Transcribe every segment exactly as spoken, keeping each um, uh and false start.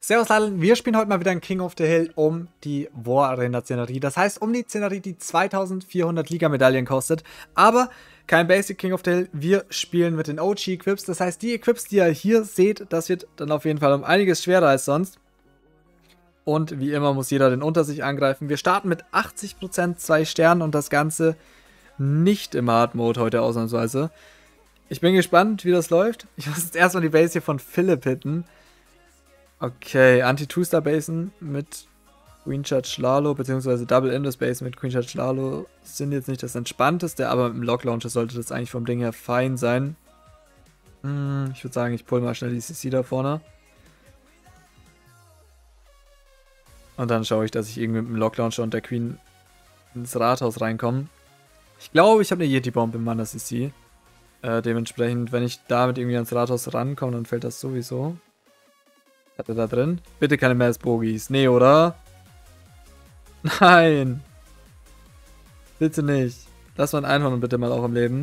Servus Ladeln, wir spielen heute mal wieder in King of the Hill um die War Arena Szenerie. Das heißt, um die Szenerie, die zweitausendvierhundert Liga-Medaillen kostet. Aber kein Basic King of the Hill, wir spielen mit den O G-Equips. Das heißt, die Equips, die ihr hier seht, das wird dann auf jeden Fall um einiges schwerer als sonst. Und wie immer muss jeder den unter sich angreifen. Wir starten mit achtzig Prozent, zwei Sternen und das Ganze nicht im Hard Mode heute ausnahmsweise. Ich bin gespannt, wie das läuft. Ich muss jetzt erstmal die Base hier von Philipp hitten. Okay, Anti-Two-Star-Basen mit Queen Charge Lalo, beziehungsweise Double Indos Base mit Queen Charge Lalo sind jetzt nicht das entspannteste, aber im Lock Launcher sollte das eigentlich vom Ding her fein sein. Hm, ich würde sagen, ich pull mal schnell die C C da vorne. Und dann schaue ich, dass ich irgendwie mit dem Lock Launcher und der Queen ins Rathaus reinkomme. Ich glaube, ich habe eine Yeti-Bomb im Mana C C. Äh, dementsprechend, wenn ich damit irgendwie ans Rathaus rankomme, dann fällt das sowieso. Hat er da drin? Bitte keine Mass Bogies. Nee, oder? Nein. Bitte nicht. Lass mal ein Einhorn bitte mal auch im Leben.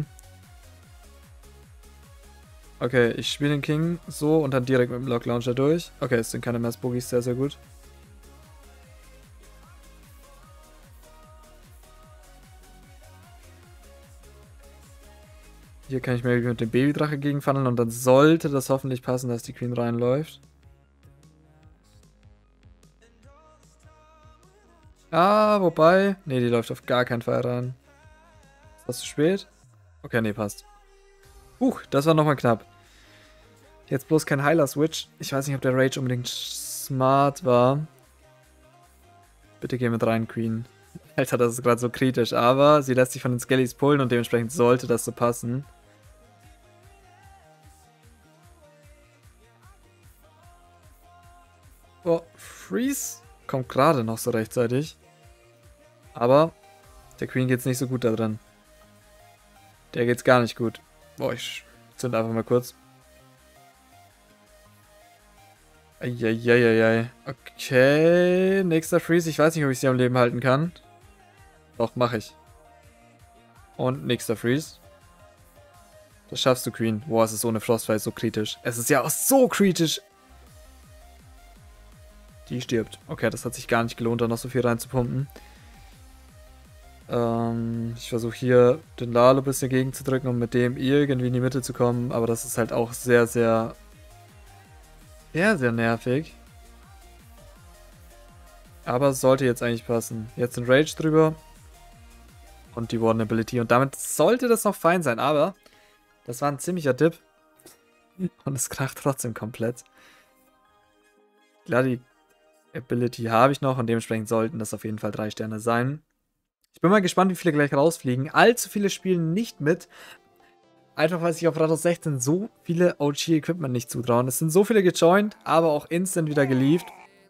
Okay, ich spiele den King so und dann direkt mit dem Lock Launcher durch. Okay, es sind keine Mass Bogies, sehr, sehr gut. Hier kann ich mir mit dem Babydrache gegenfandeln und dann sollte das hoffentlich passen, dass die Queen reinläuft. Ah, wobei... Ne, die läuft auf gar keinen Fall rein. Ist das zu spät? Okay, ne, passt. Huch, das war nochmal knapp. Jetzt bloß kein Heiler-Switch. Ich weiß nicht, ob der Rage unbedingt smart war. Bitte geh mit rein, Queen. Alter, das ist gerade so kritisch, aber sie lässt sich von den Skellys pullen und dementsprechend sollte das so passen. Oh, Freeze kommt gerade noch so rechtzeitig. Aber der Queen geht's nicht so gut da drin. Der geht's gar nicht gut. Boah, ich zünd einfach mal kurz. Eieieiei. Okay, nächster Freeze. Ich weiß nicht, ob ich sie am Leben halten kann. Doch, mache ich. Und nächster Freeze. Das schaffst du, Queen. Boah, es ist ohne Frostfire so kritisch. Es ist ja auch so kritisch. Die stirbt. Okay, das hat sich gar nicht gelohnt, da noch so viel reinzupumpen. Ähm, ich versuche hier den Lalo ein bisschen gegenzudrücken, um mit dem irgendwie in die Mitte zu kommen. Aber das ist halt auch sehr, sehr... Sehr, sehr nervig. Aber es sollte jetzt eigentlich passen. Jetzt ein Rage drüber. Und die Warden Ability. Und damit sollte das noch fein sein. Aber das war ein ziemlicher Dip. Und es kracht trotzdem komplett. Klar, die Ability habe ich noch und dementsprechend sollten das auf jeden Fall drei Sterne sein. Ich bin mal gespannt, wie viele gleich rausfliegen. Allzu viele spielen nicht mit. Einfach weil sich auf Rathaus sechzehn so viele O G-Equipment nicht zutrauen. Es sind so viele gejoint, aber auch instant wieder geliefert.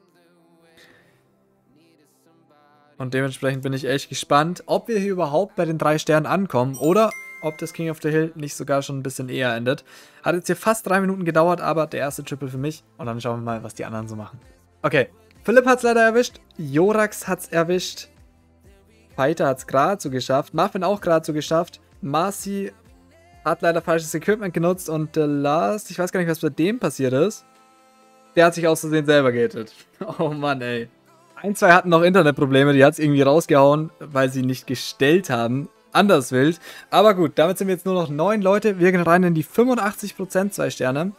Und dementsprechend bin ich echt gespannt, ob wir hier überhaupt bei den drei Sternen ankommen oder ob das King of the Hill nicht sogar schon ein bisschen eher endet. Hat jetzt hier fast drei Minuten gedauert, aber der erste Triple für mich. Und dann schauen wir mal, was die anderen so machen. Okay, Philipp hat es leider erwischt. Jorax hat es erwischt. Fighter hat es gerade so geschafft. Muffin auch gerade so geschafft. Marcy hat leider falsches Equipment genutzt. Und The Last, ich weiß gar nicht, was bei dem passiert ist. Der hat sich aus Versehen selber gehittet. Oh Mann, ey. Ein, zwei hatten noch Internetprobleme. Die hat es irgendwie rausgehauen, weil sie nicht gestellt haben. Anders wild. Aber gut, damit sind wir jetzt nur noch neun Leute. Wir gehen rein in die fünfundachtzig Prozent zwei Sterne.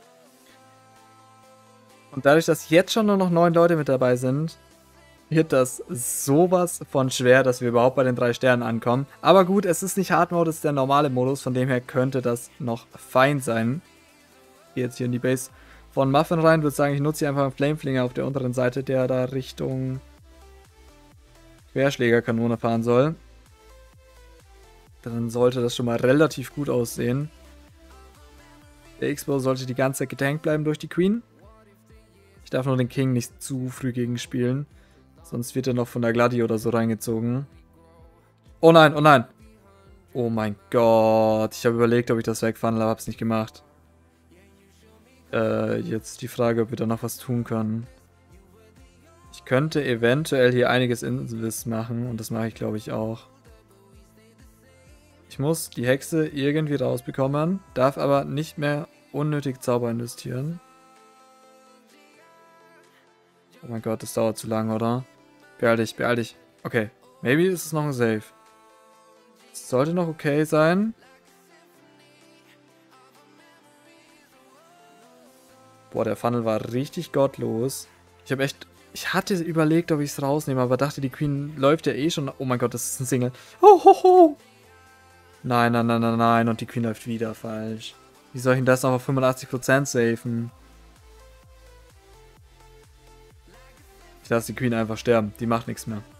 Und dadurch, dass jetzt schon nur noch neun Leute mit dabei sind, wird das sowas von schwer, dass wir überhaupt bei den drei Sternen ankommen. Aber gut, es ist nicht Hard Mode, es ist der normale Modus, von dem her könnte das noch fein sein. Ich gehe jetzt hier in die Base von Muffin rein, würde sagen, ich nutze hier einfach einen Flameflinger auf der unteren Seite, der da Richtung Querschlägerkanone fahren soll. Dann sollte das schon mal relativ gut aussehen. Der X-Bow sollte die ganze Zeit getankt bleiben durch die Queen. Ich darf nur den King nicht zu früh gegen spielen. Sonst wird er noch von der Gladi oder so reingezogen. Oh nein, oh nein. Oh mein Gott. Ich habe überlegt, ob ich das wegfunnel, aber habe es nicht gemacht. Äh, jetzt die Frage, ob wir da noch was tun können. Ich könnte eventuell hier einiges Invis machen. Und das mache ich, glaube ich, auch. Ich muss die Hexe irgendwie rausbekommen. Darf aber nicht mehr unnötig Zauber investieren. Oh mein Gott, das dauert zu lang, oder? Beeil dich, beeil dich. Okay, maybe ist es noch ein Save. Das sollte noch okay sein. Boah, der Funnel war richtig gottlos. Ich habe echt... Ich hatte überlegt, ob ich es rausnehme, aber dachte, die Queen läuft ja eh schon... Oh mein Gott, das ist ein Single. Oh, ho, ho. Nein, nein, nein, nein, nein. Und die Queen läuft wieder falsch. Wie soll ich denn das noch auf fünfundachtzig Prozent safen? Ich lasse die Queen einfach sterben. Die macht nichts mehr.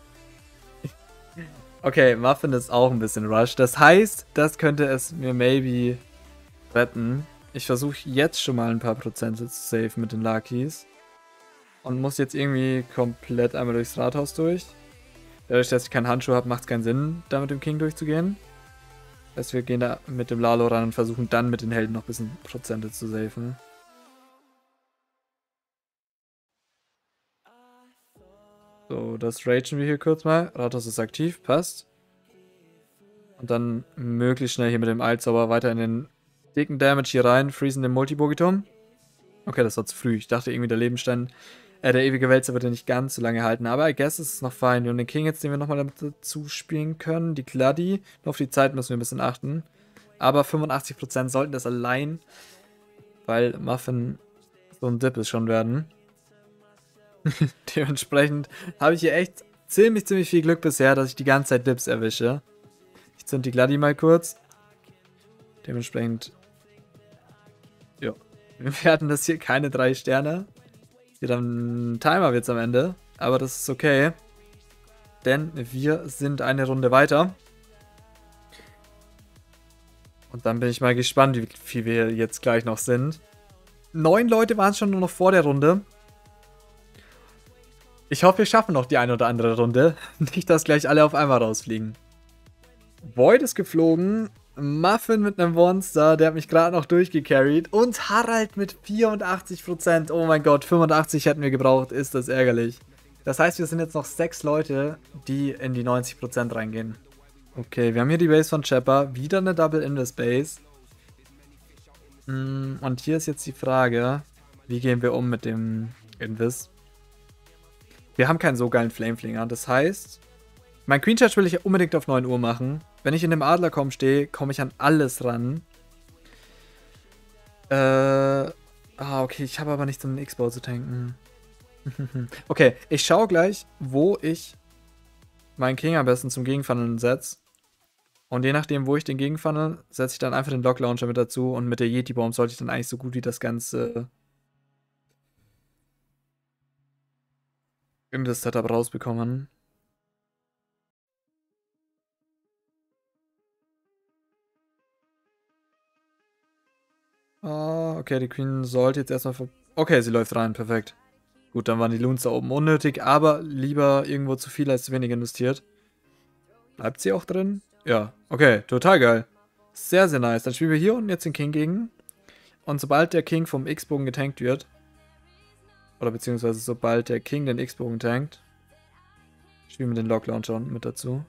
Okay, Muffin ist auch ein bisschen Rush. Das heißt, das könnte es mir maybe retten. Ich versuche jetzt schon mal ein paar Prozente zu safen mit den Luckies. Und muss jetzt irgendwie komplett einmal durchs Rathaus durch. Dadurch, dass ich keinen Handschuh habe, macht es keinen Sinn, da mit dem King durchzugehen. Das heißt, wir gehen da mit dem Lalo ran und versuchen dann mit den Helden noch ein bisschen Prozente zu safen. So, das ragen wir hier kurz mal. Rathaus ist aktiv, passt. Und dann möglichst schnell hier mit dem Eilzauber weiter in den dicken Damage hier rein. Freezen den Multibogitum. Okay, das war zu früh. Ich dachte irgendwie, der Lebenstein, äh, der ewige Wälzer wird ja nicht ganz so lange halten. Aber I guess ist es noch fein. Wir haben den King jetzt, den wir nochmal dazu spielen können. Die Gladi. Nur auf die Zeit müssen wir ein bisschen achten. Aber fünfundachtzig Prozent sollten das allein, weil Muffin so ein Dip ist, schon werden. Dementsprechend habe ich hier echt ziemlich, ziemlich viel Glück bisher, dass ich die ganze Zeit Dips erwische. Ich zünd die Gladi mal kurz. Dementsprechend, ja, wir werden das hier keine drei Sterne. Hier dann ein Timer wird es am Ende, aber das ist okay. Denn wir sind eine Runde weiter. Und dann bin ich mal gespannt, wie viel wir jetzt gleich noch sind. Neun Leute waren es schon nur noch vor der Runde. Ich hoffe, wir schaffen noch die eine oder andere Runde. Nicht, dass gleich alle auf einmal rausfliegen. Void ist geflogen. Muffin mit einem Monster, der hat mich gerade noch durchgecarried. Und Harald mit vierundachtzig Prozent. Oh mein Gott, fünfundachtzig hätten wir gebraucht. Ist das ärgerlich. Das heißt, wir sind jetzt noch sechs Leute, die in die neunzig Prozent reingehen. Okay, wir haben hier die Base von Chepper. Wieder eine Double Invis Base. Und hier ist jetzt die Frage, wie gehen wir um mit dem Invis? Wir haben keinen so geilen Flameflinger. Das heißt, mein Queen Charge will ich unbedingt auf neun Uhr machen. Wenn ich in dem Adlerkomm stehe, komme ich an alles ran. Äh, ah, okay, ich habe aber nichts, um den X-Bow zu tanken. Okay, ich schaue gleich, wo ich meinen King am besten zum Gegenfunneln setze. Und je nachdem, wo ich den gegenfunnel, setze ich dann einfach den Lock Launcher mit dazu. Und mit der Yeti Bomb sollte ich dann eigentlich so gut wie das Ganze in das Setup rausbekommen. Ah, okay, die Queen sollte jetzt erstmal... Ver okay, sie läuft rein, perfekt. Gut, dann waren die Loons da oben unnötig, aber lieber irgendwo zu viel als zu wenig investiert. Bleibt sie auch drin? Ja, okay, total geil. Sehr, sehr nice. Dann spielen wir hier unten jetzt den King gegen. Und sobald der King vom X-Bogen getankt wird, oder beziehungsweise sobald der King den X-Bogen tankt, spielen wir den Lock Launcher unten mit dazu.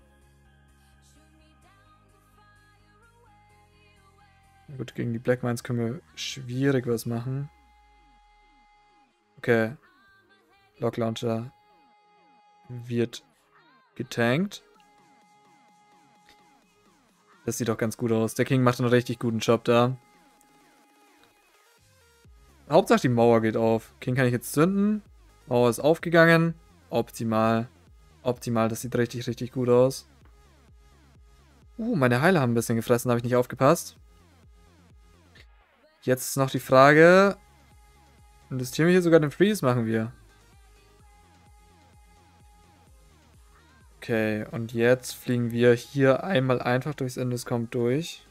Gut, gegen die Black Mines können wir schwierig was machen. Okay. Lock Launcher wird getankt. Das sieht doch ganz gut aus. Der King macht einen richtig guten Job da. Hauptsache die Mauer geht auf. King kann ich jetzt zünden. Mauer ist aufgegangen. Optimal. Optimal, das sieht richtig, richtig gut aus. Uh, meine Heiler haben ein bisschen gefressen, habe ich nicht aufgepasst. Jetzt ist noch die Frage. Investieren wir hier sogar den Freeze? Machen wir. Okay, und jetzt fliegen wir hier einmal einfach durchs Endescomp durch.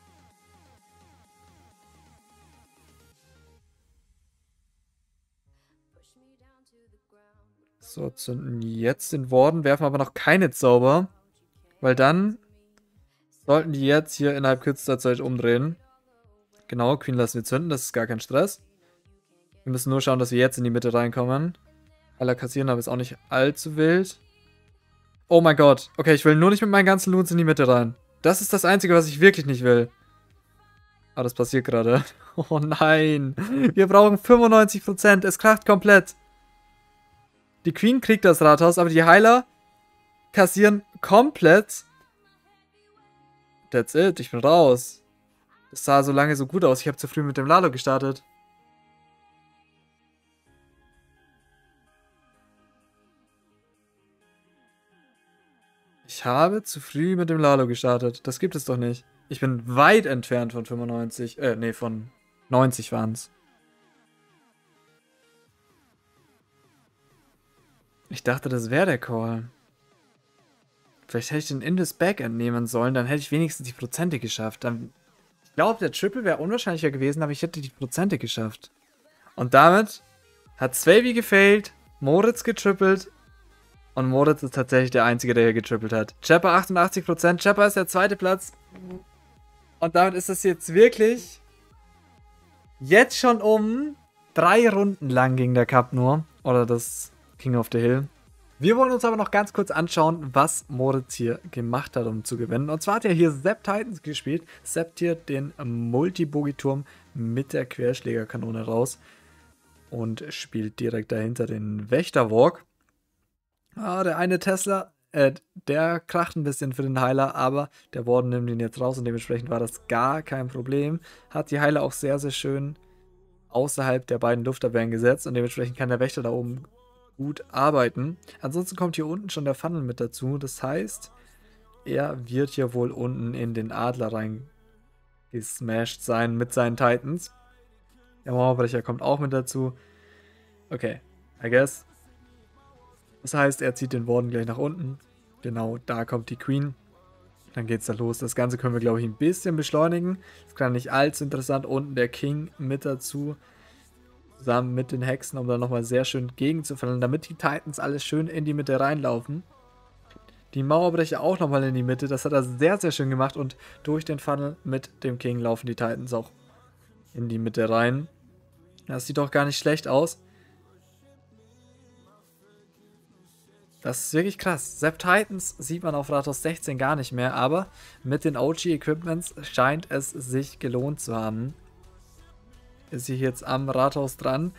So, zünden jetzt den Warden, werfen aber noch keine Zauber. Weil dann sollten die jetzt hier innerhalb kürzester Zeit umdrehen. Genau, Queen lassen wir zünden, das ist gar kein Stress. Wir müssen nur schauen, dass wir jetzt in die Mitte reinkommen. Aller kassieren, aber ist auch nicht allzu wild. Oh mein Gott. Okay, ich will nur nicht mit meinen ganzen Loons in die Mitte rein. Das ist das Einzige, was ich wirklich nicht will. Aber das passiert gerade. Oh nein. Wir brauchen fünfundneunzig Prozent. Es kracht komplett. Die Queen kriegt das Rathaus, aber die Heiler kassieren komplett. That's it, ich bin raus. Das sah so lange so gut aus. Ich habe zu früh mit dem Lalo gestartet. Ich habe zu früh mit dem Lalo gestartet. Das gibt es doch nicht. Ich bin weit entfernt von fünfundneunzig. Äh, nee, von neunzig waren es. Ich dachte, das wäre der Call. Vielleicht hätte ich den in das Backend nehmen sollen. Dann hätte ich wenigstens die Prozente geschafft. Dann, ich glaube, der Triple wäre unwahrscheinlicher gewesen, aber ich hätte die Prozente geschafft. Und damit hat Swavy gefailt, Moritz getrippelt. Und Moritz ist tatsächlich der Einzige, der hier getrippelt hat. Chapper achtundachtzig Prozent. Chapper ist der zweite Platz. Und damit ist es jetzt wirklich jetzt schon um drei Runden lang ging der Cup nur. Oder das King of the Hill. Wir wollen uns aber noch ganz kurz anschauen, was Moritz hier gemacht hat, um zu gewinnen. Und zwar hat er hier Sepp Titans gespielt. Sepp hier den Multi-Bogie-Turm mit der Querschlägerkanone raus. Und spielt direkt dahinter den Wächterwalk. Ah, der eine Tesla, äh, der kracht ein bisschen für den Heiler, aber der Warden nimmt ihn jetzt raus und dementsprechend war das gar kein Problem. Hat die Heiler auch sehr, sehr schön außerhalb der beiden Luftabwehren gesetzt und dementsprechend kann der Wächter da oben gut arbeiten. Ansonsten kommt hier unten schon der Funnel mit dazu, das heißt, er wird hier wohl unten in den Adler reingesmashed sein mit seinen Titans. Der Mauerbrecher kommt auch mit dazu. Okay, I guess. Das heißt, er zieht den Warden gleich nach unten. Genau, da kommt die Queen. Dann geht's da los. Das Ganze können wir, glaube ich, ein bisschen beschleunigen. Das kann nicht allzu interessant. Unten der King mit dazu. Zusammen mit den Hexen, um da nochmal sehr schön gegenzufallen, damit die Titans alles schön in die Mitte reinlaufen. Die Mauerbrecher auch nochmal in die Mitte. Das hat er sehr, sehr schön gemacht. Und durch den Funnel mit dem King laufen die Titans auch in die Mitte rein. Das sieht doch gar nicht schlecht aus. Das ist wirklich krass. Sepp Titans sieht man auf Rathaus sechzehn gar nicht mehr, aber mit den O G-Equipments scheint es sich gelohnt zu haben. Ist hier jetzt am Rathaus dran.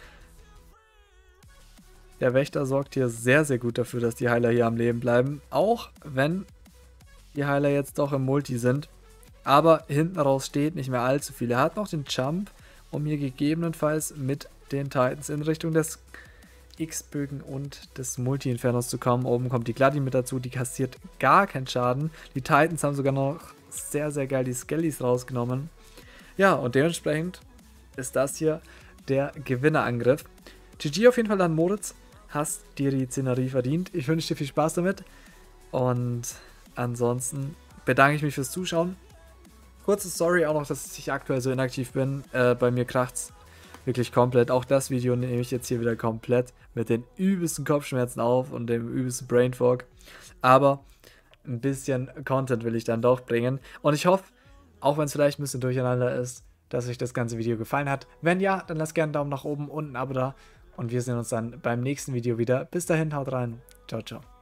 Der Wächter sorgt hier sehr, sehr gut dafür, dass die Heiler hier am Leben bleiben. Auch wenn die Heiler jetzt doch im Multi sind. Aber hinten raus steht nicht mehr allzu viel. Er hat noch den Jump, um hier gegebenenfalls mit den Titans in Richtung des X-Bögen und des Multi-Infernos zu kommen. Oben kommt die Gladi mit dazu, die kassiert gar keinen Schaden. Die Titans haben sogar noch sehr, sehr geil die Skellys rausgenommen. Ja, und dementsprechend ist das hier der Gewinnerangriff. G G auf jeden Fall an Moritz. Hast dir die Szenerie verdient. Ich wünsche dir viel Spaß damit. Und ansonsten bedanke ich mich fürs Zuschauen. Kurze Story auch noch, dass ich aktuell so inaktiv bin. Äh, bei mir kracht's wirklich komplett. Auch das Video nehme ich jetzt hier wieder komplett mit den übelsten Kopfschmerzen auf und dem übelsten Brainfog. Aber ein bisschen Content will ich dann doch bringen. Und ich hoffe, auch wenn es vielleicht ein bisschen durcheinander ist, dass euch das ganze Video gefallen hat. Wenn ja, dann lasst gerne einen Daumen nach oben und ein Abo da. Und wir sehen uns dann beim nächsten Video wieder. Bis dahin, haut rein. Ciao, ciao.